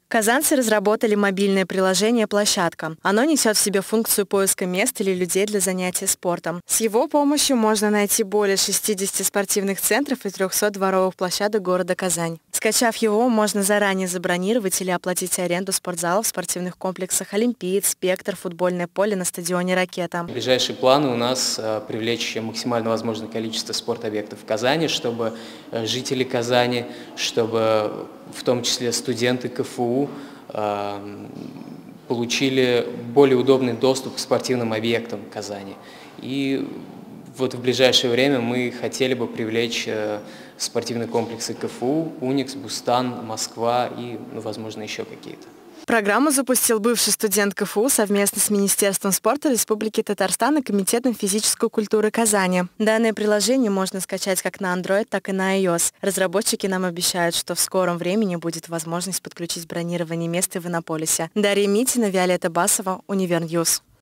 Казанцы разработали мобильное приложение «Площадка». Оно несет в себе функцию поиска мест или людей для занятия спортом. С его помощью можно найти более 60 спортивных центров и 300 дворовых площадок города Казань. Скачав его, можно заранее забронировать или оплатить аренду спортзалов в спортивных комплексах «Олимпиец», «Спектр», футбольное поле на стадионе «Ракета». Ближайшие планы у нас привлечь максимально возможное количество спортобъектов в Казани, чтобы жители Казани, чтобы в том числе студенты КФУ получили более удобный доступ к спортивным объектам Казани. И вот в ближайшее время мы хотели бы привлечь спортивные комплексы КФУ, Уникс, Бустан, Москва и, возможно, еще какие-то. Программу запустил бывший студент КФУ совместно с Министерством спорта Республики Татарстан и Комитетом физической культуры Казани. Данное приложение можно скачать как на Android, так и на iOS. Разработчики нам обещают, что в скором времени будет возможность подключить бронирование мест в Иннополисе. Дарья Митина, Виолетта Басова, Универньюз.